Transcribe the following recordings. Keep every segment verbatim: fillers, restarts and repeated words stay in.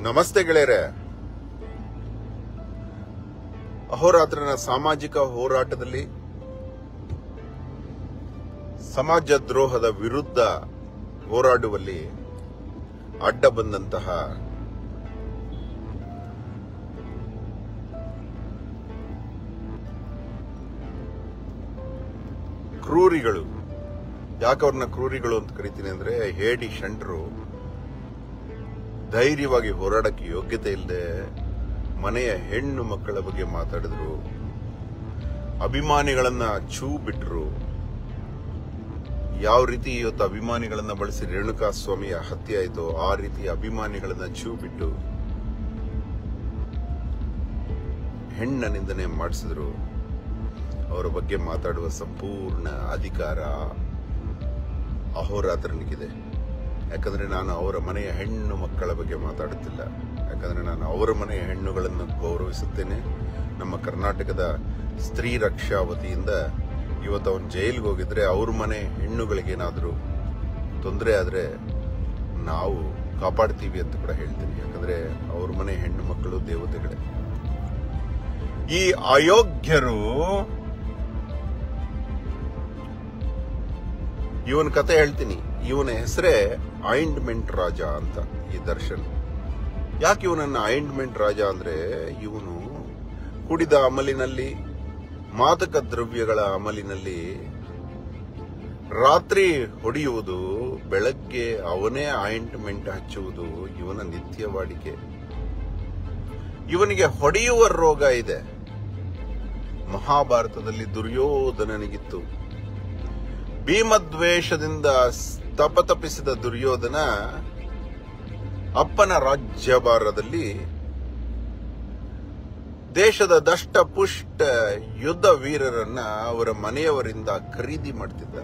ನಮಸ್ತೆ ಗೆಳೆಯರೆ. ಅಹೋರಾತ್ರನ ಸಾಮಾಜಿಕ ಹೋರಾಟದಲ್ಲಿ ಸಮಾಜ ದ್ರೋಹದ ವಿರುದ್ಧ ಹೋರಾಡುವಲ್ಲಿ ಅಡ್ಡ ಬಂದಂತಹ ಕ್ರೂರಿಗಳು, ಯಾಕೆ ಅವ್ರನ್ನ ಕ್ರೂರಿಗಳು ಅಂತ ಕರಿತೀನಿ ಅಂದ್ರೆ, ಹೇಡಿ ಶಂಟ್ರು ಧೈರ್ಯವಾಗಿ ಹೋರಾಡಕ್ಕೆ ಯೋಗ್ಯತೆ ಇಲ್ಲದೆ ಮನೆಯ ಹೆಣ್ಣು ಮಕ್ಕಳ ಬಗ್ಗೆ ಮಾತಾಡಿದ್ರು, ಅಭಿಮಾನಿಗಳನ್ನ ಛೂ ಬಿಟ್ರು. ಯಾವ ರೀತಿ ಇವತ್ತು ಅಭಿಮಾನಿಗಳನ್ನ ಬಳಸಿ ರೇಣುಕಾ ಸ್ವಾಮಿಯ ಹತ್ಯೆ ಆಯಿತು, ಆ ರೀತಿ ಅಭಿಮಾನಿಗಳನ್ನ ಛೂ ಬಿಟ್ಟು ಹೆಣ್ಣ ನಿಂದನೆ ಮಾಡಿಸಿದ್ರು. ಅವರ ಬಗ್ಗೆ ಮಾತಾಡುವ ಸಂಪೂರ್ಣ ಅಧಿಕಾರ ಅಹೋರಾತ್ರನಿಗಿದೆ. ಯಾಕಂದ್ರೆ ನಾನು ಅವರ ಮನೆಯ ಹೆಣ್ಣು ಮಕ್ಕಳ ಬಗ್ಗೆ ಮಾತಾಡುತ್ತಿಲ್ಲ. ಯಾಕಂದ್ರೆ ನಾನು ಅವರ ಮನೆಯ ಹೆಣ್ಣುಗಳನ್ನು ಗೌರವಿಸುತ್ತೇನೆ. ನಮ್ಮ ಕರ್ನಾಟಕದ ಸ್ತ್ರೀ ರಕ್ಷಾ ವತಿಯಿಂದ ಇವತ್ತು ಅವನು ಜೈಲಿಗೆ ಹೋಗಿದ್ರೆ ಅವ್ರ ಮನೆ ಹೆಣ್ಣುಗಳಿಗೇನಾದರೂ ತೊಂದರೆ ಆದರೆ ನಾವು ಕಾಪಾಡ್ತೀವಿ ಅಂತ ಕೂಡ ಹೇಳ್ತೀನಿ. ಯಾಕಂದ್ರೆ ಅವ್ರ ಮನೆ ಹೆಣ್ಣು ಮಕ್ಕಳು ದೇವತೆಗಳೇ. ಈ ಅಯೋಗ್ಯರು ಇವನ ಕತೆ ಹೇಳ್ತೀನಿ. ಇವನ ಹೆಸರೇ ಆಯಿಂಟ್ಮೆಂಟ್ ರಾಜ ಅಂತ, ಈ ದರ್ಶನ್. ಯಾಕೆ ಇವನನ್ನ ಆಯಿಂಟ್ಮೆಂಟ್ ರಾಜ ಅಂದ್ರೆ, ಇವನು ಕುಡಿದ ಅಮಲಿನಲ್ಲಿ, ಮಾದಕ ದ್ರವ್ಯಗಳ ಅಮಲಿನಲ್ಲಿ ರಾತ್ರಿ ಹೊಡೆಯುವುದು, ಬೆಳಗ್ಗೆ ಅವನೇ ಆಯಿಂಟ್ಮೆಂಟ್ ಹಚ್ಚುವುದು ಇವನ ನಿತ್ಯ ವಾಡಿಕೆ. ಇವನಿಗೆ ಹೊಡೆಯುವ ರೋಗ ಇದೆ. ಮಹಾಭಾರತದಲ್ಲಿ ದುರ್ಯೋಧನನಿಗಿತ್ತು. ಭೀಮದ್ವೇಷದಿಂದ ತಪತಪಿಸಿದ ದುರ್ಯೋಧನ ಅಪ್ಪನ ರಾಜ್ಯಭಾರದಲ್ಲಿ ದೇಶದ ದಷ್ಟ ಪುಷ್ಟ ಯುದ್ಧ ವೀರರನ್ನ ಅವರ ಮನೆಯವರಿಂದ ಖರೀದಿ ಮಾಡ್ತಿದ್ದ.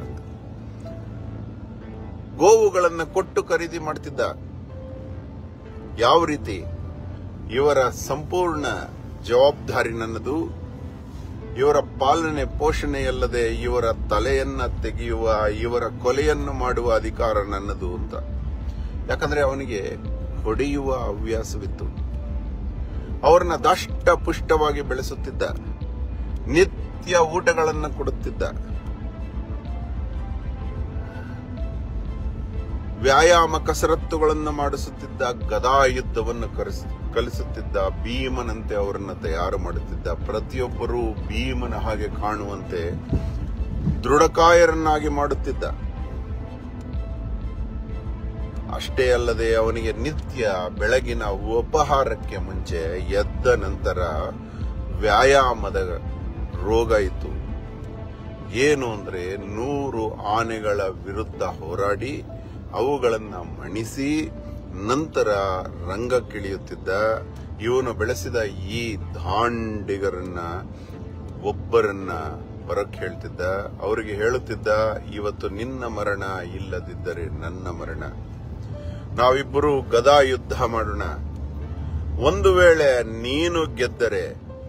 ಗೋವುಗಳನ್ನ ಕೊಟ್ಟು ಖರೀದಿ ಮಾಡ್ತಿದ್ದ. ಯಾವ ರೀತಿ? ಇವರ ಸಂಪೂರ್ಣ ಜವಾಬ್ದಾರಿ ನನ್ನದು, ಇವರ ಪಾಲನೆ ಪೋಷಣೆಯಲ್ಲದೆ ಇವರ ತಲೆಯನ್ನ ತೆಗೆಯುವ, ಇವರ ಕೊಲೆಯನ್ನು ಮಾಡುವ ಅಧಿಕಾರ ನನ್ನದು ಅಂತ. ಯಾಕಂದ್ರೆ ಅವನಿಗೆ ಹೊಡೆಯುವ ಹವ್ಯಾಸವಿತ್ತು. ಅವರನ್ನ ದಷ್ಟ ಪುಷ್ಟವಾಗಿ ಬೆಳೆಸುತ್ತಿದ್ದ, ನಿತ್ಯ ಊಟಗಳನ್ನು ಕೊಡುತ್ತಿದ್ದ, ವ್ಯಾಯಾಮ ಕಸರತ್ತುಗಳನ್ನು ಮಾಡಿಸುತ್ತಿದ್ದ, ಗದಾ ಯುದ್ಧವನ್ನು ಕಲಿಸುತ್ತಿದ್ದ, ಭೀಮನಂತೆ ಅವರನ್ನ ತಯಾರು ಮಾಡುತ್ತಿದ್ದ. ಪ್ರತಿಯೊಬ್ಬರೂ ಭೀಮನ ಹಾಗೆ ಕಾಣುವಂತೆ ದೃಢಕಾಯರನ್ನಾಗಿ ಮಾಡುತ್ತಿದ್ದ. ಅಷ್ಟೇ ಅಲ್ಲದೆ ಅವನಿಗೆ ನಿತ್ಯ ಬೆಳಗಿನ ಉಪಹಾರಕ್ಕೆ ಮುಂಚೆ ಎದ್ದ ನಂತರ ವ್ಯಾಯಾಮದ ರೋಗ ಇತ್ತು. ಏನು ಅಂದ್ರೆ, ನೂರು ಆನೆಗಳ ವಿರುದ್ಧ ಹೋರಾಡಿ ಅವುಗಳನ್ನ ಮಣಿಸಿ ನಂತರ ರಂಗಕ್ಕಿಳಿಯುತ್ತಿದ್ದ. ಇವನು ಬೆಳೆಸಿದ ಈ ದಾಂಡಿಗರನ್ನ ಒಬ್ಬರನ್ನ ಹೊರಕ್ಕೆ ಹೇಳ್ತಿದ್ದ. ಅವರಿಗೆ ಹೇಳುತ್ತಿದ್ದ, ಇವತ್ತು ನಿನ್ನ ಮರಣ, ಇಲ್ಲದಿದ್ದರೆ ನನ್ನ ಮರಣ. ನಾವಿಬ್ಬರು ಗದಾ ಯುದ್ಧ ಮಾಡೋಣ. ಒಂದು ವೇಳೆ ನೀನು ಗೆದ್ದರೆ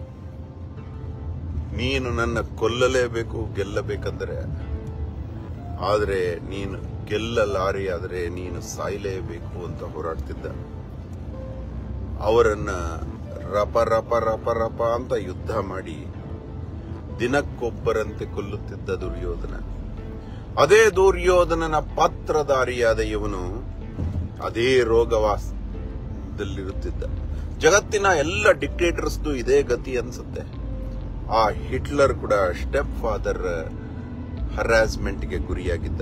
ನೀನು ನನ್ನ ಕೊಲ್ಲಲೇಬೇಕು, ಗೆಲ್ಲಬೇಕಂದರೆ. ಆದರೆ ನೀನು ಗೆಲ್ಲಲಾರಿಯಾದರೆ ನೀನು ಸಾಯಲೇಬೇಕು ಅಂತ ಹೋರಾಡ್ತಿದ್ದ. ಅವರನ್ನ ರಪ ರಪ ರಪ ರಪ ಅಂತ ಯುದ್ಧ ಮಾಡಿ ದಿನಕ್ಕೊಬ್ಬರಂತೆ ಕೊಲ್ಲುತ್ತಿದ್ದ ದುರ್ಯೋಧನ. ಅದೇ ದುರ್ಯೋಧನನ ಪಾತ್ರಧಾರಿಯಾದ ಇವನು ಅದೇ ರೋಗವಾಸದಲ್ಲಿರುತ್ತಿದ್ದ. ಜಗತ್ತಿನ ಎಲ್ಲ ಡಿಕ್ಟೇಟರ್ಸ್ದು ಇದೇ ಗತಿ ಅನ್ಸುತ್ತೆ. ಆ ಹಿಟ್ಲರ್ ಕೂಡ ಸ್ಟೆಪ್ ಫಾದರ್ ಹರಾಸ್ಮೆಂಟ್ಗೆ ಗುರಿಯಾಗಿದ್ದ.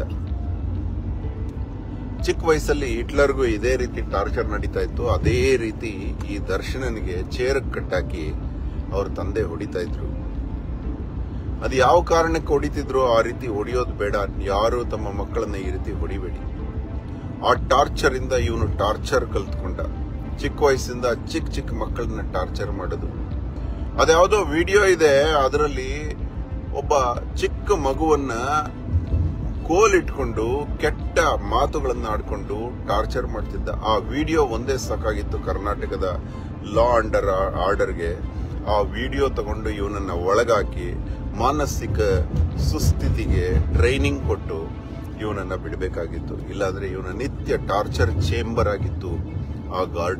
ಚಿಕ್ಕ ವಯಸ್ಸಲ್ಲಿ ಹಿಟ್ಲರ್ಗೂ ಇದೇ ರೀತಿ ಟಾರ್ಚರ್ ನಡೀತಾ ಇತ್ತು. ಅದೇ ರೀತಿ ಈ ದರ್ಶನನಿಗೆ ಚೇರ್ ಕಟ್ಟಾಕಿ ಅವ್ರ ತಂದೆ ಹೊಡಿತಾ ಇದ್ರು. ಅದು ಯಾವ ಕಾರಣಕ್ಕೆ ಹೊಡಿತಿದ್ರು, ಆ ರೀತಿ ಹೊಡಿಯೋದು ಬೇಡ. ಯಾರು ತಮ್ಮ ಮಕ್ಕಳನ್ನ ಈ ರೀತಿ ಹೊಡಿಬೇಡಿ. ಆ ಟಾರ್ಚರ್ ಇಂದ ಇವನು ಟಾರ್ಚರ್ ಕಲ್ತ್ಕೊಂಡ. ಚಿಕ್ಕ ವಯಸ್ಸಿಂದ ಚಿಕ್ಕ ಚಿಕ್ಕ ಮಕ್ಕಳನ್ನ ಟಾರ್ಚರ್ ಮಾಡೋದು. ಅದ್ಯಾವುದೋ ವಿಡಿಯೋ ಇದೆ, ಅದರಲ್ಲಿ ಒಬ್ಬ ಚಿಕ್ಕ ಮಗುವನ್ನ ಕೋಲಿಟ್ಕೊಂಡು ಕೆಟ್ಟ ಮಾತುಗಳನ್ನ ಆಡ್ಕೊಂಡು ಟಾರ್ಚರ್ ಮಾಡ್ತಿದ್ದ. ಆ ವಿಡಿಯೋ ಒಂದೇ ಸಾಕಾಗಿತ್ತು ಕರ್ನಾಟಕದ ಲಾ ಅಂಡರ್ ಆರ್ಡರ್ಗೆ. ಆ ವಿಡಿಯೋ ತಗೊಂಡು ಇವನನ್ನ ಒಳಗಾಕಿ ಮಾನಸಿಕ ಸುಸ್ಥಿತಿಗೆ ಟ್ರೈನಿಂಗ್ ಕೊಟ್ಟು ಇವನನ್ನ ಬಿಡಬೇಕಾಗಿತ್ತು. ಇಲ್ಲಾಂದ್ರೆ ಇವನ ನಿತ್ಯ ಟಾರ್ಚರ್ ಚೇಂಬರ್ ಆಗಿತ್ತು ಆ ಗಾರ್ಡನ್.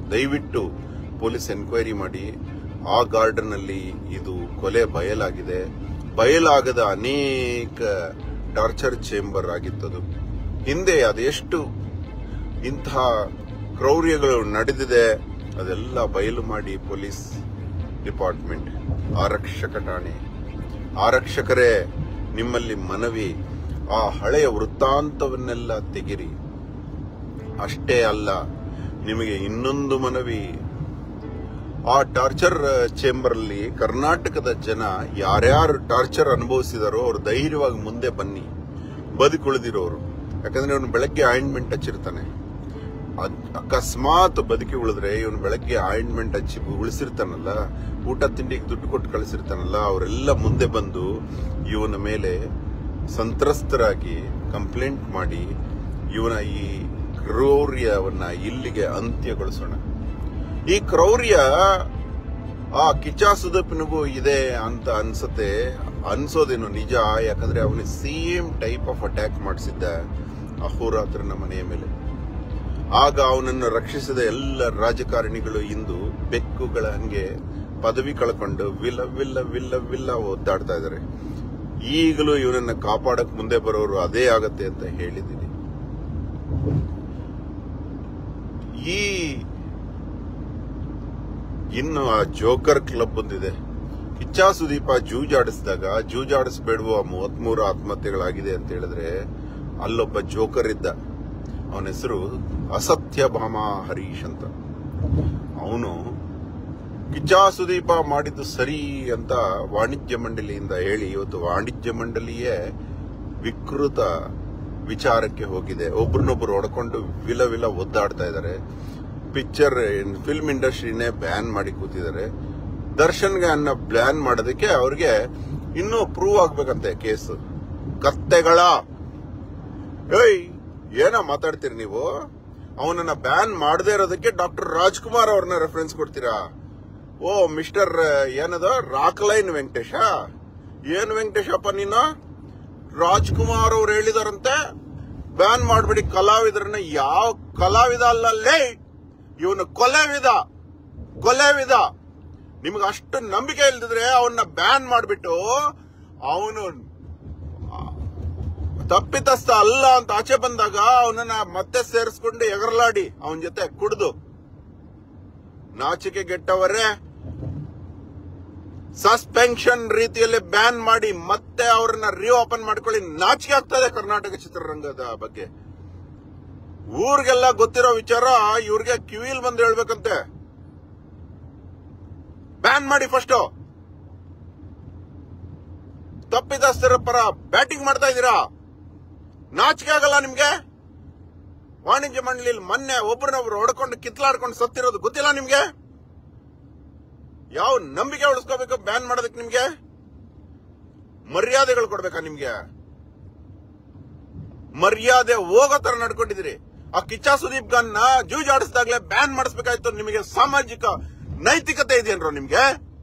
ದಯವಿಟ್ಟು ಪೊಲೀಸ್ ಎನ್ಕ್ವೈರಿ ಮಾಡಿ. ಆ ಗಾರ್ಡನ್ ಅಲ್ಲಿ ಇದು ಕೊಲೆ ಬಯಲಾಗಿದೆ. ಬಯಲಾಗದ ಅನೇಕ ಟಾರ್ಚರ್ ಚೇಂಬರ್ ಆಗಿತ್ತದು. ಹಿಂದೆ ಅದೆಷ್ಟು ಇಂತಹ ಕ್ರೌರ್ಯಗಳು ನಡೆದಿದೆ ಅದೆಲ್ಲ ಬಯಲು ಮಾಡಿ ಪೊಲೀಸ್ ಡಿಪಾರ್ಟ್ಮೆಂಟ್, ಆರಕ್ಷಕ ಠಾಣೆ, ಆರಕ್ಷಕರೇ ನಿಮ್ಮಲ್ಲಿ ಮನವಿ, ಆ ಹಳೆಯ ವೃತ್ತಾಂತವನ್ನೆಲ್ಲ ತೆಗಿರಿ. ಅಷ್ಟೇ ಅಲ್ಲ, ನಿಮಗೆ ಇನ್ನೊಂದು ಮನವಿ, ಆ ಟಾರ್ಚರ್ ಚೇಂಬರ್ ಅಲ್ಲಿ ಕರ್ನಾಟಕದ ಜನ ಯಾರ್ಯಾರು ಟಾರ್ಚರ್ ಅನುಭವಿಸಿದಾರೋ ಅವ್ರು ಧೈರ್ಯವಾಗಿ ಮುಂದೆ ಬನ್ನಿ, ಬದುಕುಳಿದಿರೋರು. ಯಾಕಂದ್ರೆ ಇವನು ಬೆಳಗ್ಗೆ ಆಯಿಂಟ್ಮೆಂಟ್ ಹಚ್ಚಿರ್ತಾನೆ. ಅಕಸ್ಮಾತ್ ಬದುಕಿ ಉಳಿದ್ರೆ ಇವನು ಬೆಳಗ್ಗೆ ಆಯಿಂಟ್ಮೆಂಟ್ ಹಚ್ಚಿ ಉಳಿಸಿರ್ತಾನಲ್ಲ, ಊಟ ತಿಂಡಿಗೆ ದುಡ್ಡು ಕೊಟ್ಟು ಕಳಿಸಿರ್ತಾನಲ್ಲ, ಅವರೆಲ್ಲ ಮುಂದೆ ಬಂದು ಇವನ ಮೇಲೆ ಸಂತ್ರಸ್ತರಾಗಿ ಕಂಪ್ಲೇಂಟ್ ಮಾಡಿ ಇವನ ಈ ಕ್ರೌರ್ಯವನ್ನ ಇಲ್ಲಿಗೆ ಅಂತ್ಯಗೊಳಿಸೋಣ. ಈ ಕ್ರೌರ್ಯ ಆ ಕಿಚ್ಚ ಸುದೀಪ್ನಿಗೂ ಇದೆ ಅಂತ ಅನ್ಸತ್ತೆ. ಅನ್ಸೋದೇನು ನಿಜ. ಯಾಕಂದ್ರೆ ಅವನಿಗೆ ಸೇಮ್ ಟೈಪ್ ಆಫ್ ಅಟ್ಯಾಕ್ ಮಾಡಿಸಿದ್ದ ಅಹೋರಾತ್ರನ ಮನೆಯ ಮೇಲೆ. ಆಗ ಅವನನ್ನು ರಕ್ಷಿಸಿದ ಎಲ್ಲ ರಾಜಕಾರಣಿಗಳು ಇಂದು ಬೆಕ್ಕುಗಳ ಹಂಗೆ ಪದವಿ ಕಳ್ಕೊಂಡು ವಿಲ್ಲ ವಿಲ್ಲ ವಿಲ್ಲ ವಿಲ್ಲ ಒದ್ದಾಡ್ತಾ ಇದ್ದಾರೆ. ಈಗಲೂ ಇವನನ್ನ ಕಾಪಾಡಕ್ ಮುಂದೆ ಬರೋರು ಅದೇ ಆಗತ್ತೆ ಅಂತ ಹೇಳಿದ್ದೀನಿ. ಈ ಇನ್ನು ಆ ಜೋಕರ್ ಕ್ಲಬ್ ಬಂದಿದೆ. ಕಿಚ್ಚ ಸುದೀಪ ಜೂಜಾಡಿಸಿದಾಗ ಜೂಜಾಡಿಸಬೇಡುವ ಮೂವತ್ಮೂರು ಆತ್ಮಹತ್ಯೆಗಳಾಗಿದೆ ಅಂತ ಹೇಳಿದ್ರೆ ಅಲ್ಲೊಬ್ಬ ಜೋಕರ್ ಇದ್ದ. ಅವನ ಹೆಸರು ಅಸತ್ಯಭಾಮ ಹರೀಶ್ ಅಂತ. ಅವನು ಕಿಚ್ಚ ಸುದೀಪ ಮಾಡಿದ್ದು ಸರಿ ಅಂತ ವಾಣಿಜ್ಯ ಮಂಡಳಿಯಿಂದ ಹೇಳಿ ಇವತ್ತು ವಾಣಿಜ್ಯ ಮಂಡಳಿಯೇ ವಿಕೃತ ವಿಚಾರಕ್ಕೆ ಹೋಗಿದೆ. ಒಬ್ರನ್ನೊಬ್ರು ಹೊಡ್ಕೊಂಡು ವಿಲ ವಿಲ ಒದ್ದಾಡ್ತಾ ಇದ್ದಾರೆ. ಪಿಕ್ಚರ್ ಫಿಲ್ಮ್ ಇಂಡಸ್ಟ್ರಿನೇ ಬ್ಯಾನ್ ಮಾಡಿ ಕೂತಿದ್ದಾರೆ. ದರ್ಶನ್ಗೆ ಅನ್ನ ಬ್ಯಾನ್ ಮಾಡೋದಕ್ಕೆ ಅವ್ರಿಗೆ ಇನ್ನೂ ಪ್ರೂವ್ ಆಗ್ಬೇಕಂತೆ ಕೇಸ್. ಕತ್ತೆಗಳ ಏಯ್ ಏನೋ ಮಾತಾಡ್ತೀರಿ ನೀವು? ಅವನನ್ನ ಬ್ಯಾನ್ ಮಾಡದೇ ಇರೋದಕ್ಕೆ ಡಾಕ್ಟರ್ ರಾಜ್ಕುಮಾರ್ ಅವ್ರನ್ನ ರೆಫರೆನ್ಸ್ ಕೊಡ್ತೀರಾ? ಓ ಮಿಸ್ಟರ್ ಏನದ ರಾಕ್ಲೈನ್ ವೆಂಕಟೇಶ, ಏನ್ ವೆಂಕಟೇಶಪ್ಪ ನೀನು? ರಾಜ್ಕುಮಾರ್ ಅವ್ರು ಹೇಳಿದಾರಂತೆ ಬ್ಯಾನ್ ಮಾಡ್ಬಿಡಿ ಕಲಾವಿದರನ್ನ. ಯಾವ ಕಲಾವಿದ ಅಲ್ಲಲ್ಲೇ, ಇವನು ಕೊಲೆವಿದ, ಕೊಲೆವಿದ. ನಿಮ್ಗೆ ಅಷ್ಟು ನಂಬಿಕೆ ಇಲ್ದಿದ್ರೆ ಅವನ್ನ ಬ್ಯಾನ್ ಮಾಡ್ಬಿಟ್ಟು ಅವನು ತಪ್ಪಿತಸ್ಥ ಅಲ್ಲ ಅಂತ ಆಚೆ ಬಂದಾಗ ಅವನನ್ನ ಮತ್ತೆ ಸೇರಿಸ್ಕೊಂಡು ಎಗರಲಾಡಿ ಅವನ ಜೊತೆ ಕುಡಿದು ನಾಚಿಕೆ ಗೆಟ್ಟವರೇ ಸಸ್ಪೆನ್ಷನ್ ರೀತಿಯಲ್ಲಿ ಬ್ಯಾನ್ ಮಾಡಿ ಮತ್ತೆ ಅವ್ರನ್ನ ರಿಓಪನ್ ಮಾಡ್ಕೊಳ್ಳಿ. ನಾಚಿಕೆ ಆಗ್ತದೆ ಕರ್ನಾಟಕ ಚಿತ್ರರಂಗದ ಬಗ್ಗೆ. ಊರಿಗೆಲ್ಲ ಗೊತ್ತಿರೋ ವಿಚಾರ ಇವ್ರಿಗೆ ಕಿವಿಲ್ ಬಂದು ಹೇಳ್ಬೇಕಂತೆ. ಬ್ಯಾನ್ ಮಾಡಿ ಫಸ್ಟ್. ತಪ್ಪಿತಸ್ಥರ ಪರ ಬ್ಯಾಟಿಂಗ್ ಮಾಡ್ತಾ ಇದ್ದೀರಾ? ನಾಚಿಕೆ ಆಗಲ್ಲ ನಿಮ್ಗೆ? ವಾಣಿಜ್ಯ ಮಂಡಳಿಯಲ್ಲಿ ಮೊನ್ನೆ ಒಬ್ಬರನ್ನೊಬ್ರು ಹೊಡ್ಕೊಂಡು ಕಿತ್ಲಾಡ್ಕೊಂಡು ಸತ್ತಿರೋದು ಗೊತ್ತಿಲ್ಲ ನಿಮ್ಗೆ? ಯಾವ ನಂಬಿಕೆ ಉಳಿಸ್ಕೋಬೇಕು ಬ್ಯಾನ್ ಮಾಡೋದಕ್ಕೆ? ನಿಮ್ಗೆ ಮರ್ಯಾದೆಗಳು ಕೊಡ್ಬೇಕಾ? ನಿಮ್ಗೆ ಮರ್ಯಾದೆ ಹೋಗೋ ತರ ನಡ್ಕೊಂಡಿದ್ದೀರಿ. ಆ ಕಿಚ್ಚ ಸುದೀಪ್ ಗನ್ನ ಜೂಜಾಡಿಸಿದಾಗ್ಲೇ ಬ್ಯಾನ್ ಮಾಡಿಸ್ಬೇಕಾಯ್ತು. ನಿಮಗೆ ಸಾಮಾಜಿಕ ನೈತಿಕತೆ ಇದೆಯನ್ರೋ ನಿಮ್ಗೆ?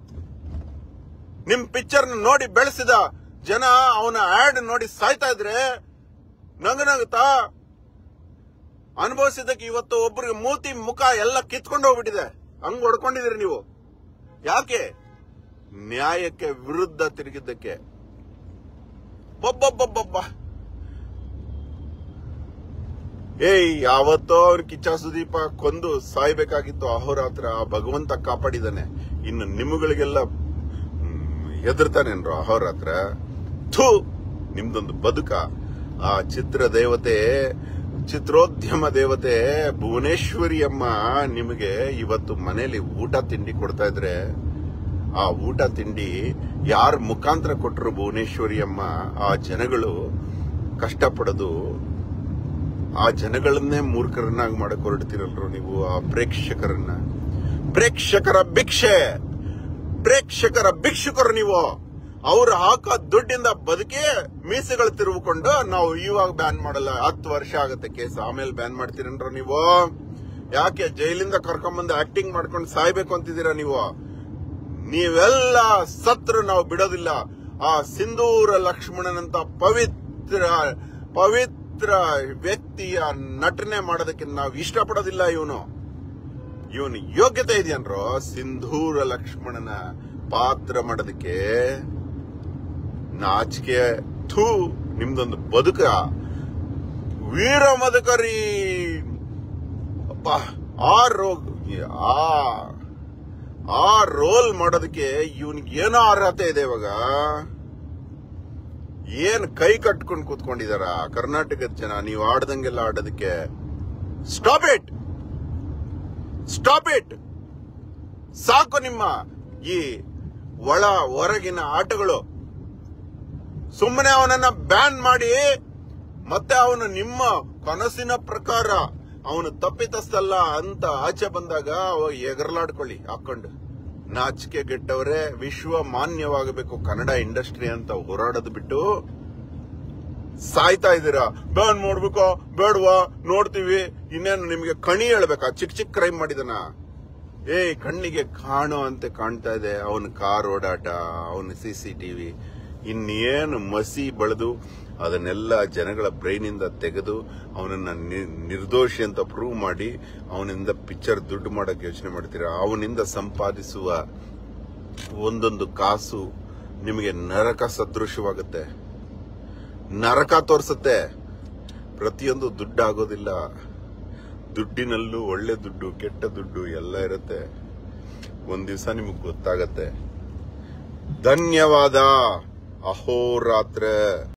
ನಿಮ್ ಪಿಕ್ಚರ್ ನೋಡಿ ಬೆಳೆಸಿದ ಜನ ಅವನ ಆಡ್ ನೋಡಿ ಸಾಯ್ತಾ ಇದ್ರೆ ನಗನಗುತ್ತಾ ಅನುಭವಿಸಿದ್ದಕ್ಕೆ ಇವತ್ತು ಒಬ್ಬರಿಗೆ ಮೂತಿ ಮುಖ ಎಲ್ಲ ಕಿತ್ಕೊಂಡು ಹೋಗ್ಬಿಟ್ಟಿದೆ. ಹಂಗ್ ಹೊಡ್ಕೊಂಡಿದ್ದೀರಿ ನೀವು. ಯಾಕೆ? ನ್ಯಾಯಕ್ಕೆ ವಿರುದ್ಧ ತಿರುಗಿದ್ದಕ್ಕೆ. ಬೊಬ್ಬೊಬ್ಬೊಬ್ಬೊಬ್ಬ ಏಯ್ ಯಾವತ್ತೋ ಅವ್ರ ಕಿಚ್ಚ ಸುದೀಪ ಕೊಂದು ಸಾಯ್ಬೇಕಾಗಿತ್ತು. ಅಹೋರಾತ್ರ ಭಗವಂತ ಕಾಪಾಡಿದಾನೆ. ಇನ್ನು ನಿಮ್ಮಗಳಿಗೆಲ್ಲ ಹೆದರ್ತಾನೇನ್ರೋ ಅಹೋರಾತ್ರ? ಥೂ, ನಿಮ್ದೊಂದು ಬದುಕ. ಆ ಚಿತ್ರ ದೇವತೆ, ಚಿತ್ರೋದ್ಯಮ ದೇವತೆ ಭುವನೇಶ್ವರಿ ಅಮ್ಮ ನಿಮಗೆ ಇವತ್ತು ಮನೇಲಿ ಊಟ ತಿಂಡಿ ಕೊಡ್ತಾ ಇದ್ರೆ ಆ ಊಟ ತಿಂಡಿ ಯಾರ ಮುಖಾಂತರ ಕೊಟ್ಟರು ಭುವನೇಶ್ವರಿ ಅಮ್ಮ? ಆ ಜನಗಳು ಕಷ್ಟಪಡೋದು, ಆ ಜನಗಳನ್ನೇ ಮೂರ್ಖರನ್ನಾಗಿ ಮಾಡಕ್ ಹೊರಡ್ತಿರಲ್ರು ನೀವು. ಆ ಪ್ರೇಕ್ಷಕರನ್ನ, ಪ್ರೇಕ್ಷಕರ ಭಿಕ್ಷೆ, ಪ್ರೇಕ್ಷಕರ ಭಿಕ್ಷುಕರು ನೀವು. ಅವ್ರು ಹಾಕೋ ದುಡ್ಡಿಂದ ಬದುಕಿ ಮೀಸೆಗಳು ತಿರುಗಿಕೊಂಡು ನಾವು ಇವಾಗ ಬ್ಯಾನ್ ಮಾಡಲ್ಲ, ಹತ್ತು ವರ್ಷ ಆಗತ್ತೆ ಕೇಸ್, ಆಮೇಲೆ ಬ್ಯಾನ್ ಮಾಡ್ತೀರನ್ರ ನೀವು? ಯಾಕೆ ಜೈಲಿಂದ ಕರ್ಕೊಂಡ್ಬಂದು ಆಕ್ಟಿಂಗ್ ಮಾಡ್ಕೊಂಡು ಸಾಯ್ಬೇಕು ಅಂತಿದ್ದೀರಾ ನೀವು? ನೀವೆಲ್ಲ ಸತ್ರು ನಾವು ಬಿಡೋದಿಲ್ಲ. ಆ ಸಿಂಧೂರ ಲಕ್ಷ್ಮಣನಂತ ಪವಿತ್ರ ಪವಿತ್ರ ವ್ಯಕ್ತಿಯ ನಟನೆ ಮಾಡೋದಕ್ಕೆ ನಾವು ಇಷ್ಟಪಡೋದಿಲ್ಲ. ಇವನು ಇವನು ಯೋಗ್ಯತೆ ಇದೆಯನ್ರೋ ಸಿಂಧೂರ ಲಕ್ಷ್ಮಣನ ಪಾತ್ರ ಮಾಡೋದಕ್ಕೆ? ನಾಚಿಕೆ, ಥೂ ನಿಮ್ದೊಂದು ಬದುಕ, ವೀರ ಮದಕರಿ. ಅಪ್ಪ, ಆ ರೋಗ್ ಆ ಆ ರೋಲ್ ಮಾಡೋದಕ್ಕೆ ಇವನ್ಗೆ ಏನೋ ಅರ್ಹತೆ ಇದೆ ಇವಾಗ. ಏನ್ ಕೈ ಕಟ್ಕೊಂಡು ಕೂತ್ಕೊಂಡಿದಾರ ಕರ್ನಾಟಕದ ಜನ ನೀವು ಆಡ್ದಂಗೆಲ್ಲ ಆಡೋದಕ್ಕೆ? Stop it, stop it. ಸಾಕು ನಿಮ್ಮ ಈ ಒಳ ಹೊರಗಿನ ಆಟಗಳು. ಸುಮ್ಮನೆ ಅವನನ್ನ ಬ್ಯಾನ್ ಮಾಡಿ ಮತ್ತೆ ಅವನು ನಿಮ್ಮ ಕನಸಿನ ಪ್ರಕಾರ ಅವನು ತಪ್ಪಿತಸ್ಥಲ್ಲ ಅಂತ ಆಚೆ ಬಂದಾಗ ಎಗರ್ಲಾಡ್ಕೊಳ್ಳಿ ಹಾಕೊಂಡು. ನಾಚಿಕೆ ಗೆಟ್ಟವರೇ, ವಿಶ್ವ ಮಾನ್ಯವಾಗಬೇಕು ಕನ್ನಡ ಇಂಡಸ್ಟ್ರಿ ಅಂತ ಹೋರಾಡೋದು ಬಿಟ್ಟು ಸಾಯ್ತಾ ಇದ್ದೀರಾ. ಬ್ಯಾನ್ ಮಾಡ್ಬೇಕಾ ಬೇಡವಾ ನೋಡ್ತೀವಿ. ಇನ್ನೇನು ನಿಮ್ಗೆ ಕಣಿ ಹೇಳ್ಬೇಕಾ? ಚಿಕ್ಕ ಚಿಕ್ಕ ಕ್ರೈಮ್ ಮಾಡಿದನ ಏ ಕಣ್ಣಿಗೆ ಕಾಣೋ ಅಂತ ಕಾಣ್ತಾ ಇದೆ ಅವನ ಕಾರ್ ಓಡಾಟ, ಅವನ ಸಿ ಸಿ ಟಿವಿ, ಇನ್ನೇನು ಮಸಿ ಬೆಳೆದು ಅದನ್ನೆಲ್ಲ ಜನಗಳ ಬ್ರೈನ್ ಇಂದ ತೆಗೆದು ಅವನನ್ನ ನಿರ್ದೋಷಿ ಅಂತ ಪ್ರೂವ್ ಮಾಡಿ ಅವನಿಂದ ಪಿಕ್ಚರ್ ದುಡ್ಡು ಮಾಡಕ್ ಯೋಚನೆ ಮಾಡ್ತೀರಾ. ಅವನಿಂದ ಸಂಪಾದಿಸುವ ಒಂದೊಂದು ಕಾಸು ನಿಮಗೆ ನರಕ ಸದೃಶವಾಗುತ್ತೆ, ನರಕ ತೋರಿಸುತ್ತೆ. ಪ್ರತಿಯೊಂದು ದುಡ್ಡು ಆಗೋದಿಲ್ಲ. ದುಡ್ಡಿನಲ್ಲೂ ಒಳ್ಳೆ ದುಡ್ಡು, ಕೆಟ್ಟ ದುಡ್ಡು ಎಲ್ಲ ಇರುತ್ತೆ. ಒಂದ್ ದಿವಸ ನಿಮಗೆ ಗೊತ್ತಾಗತ್ತೆ. ಧನ್ಯವಾದ. ಅಹೋರಾತ್ರ.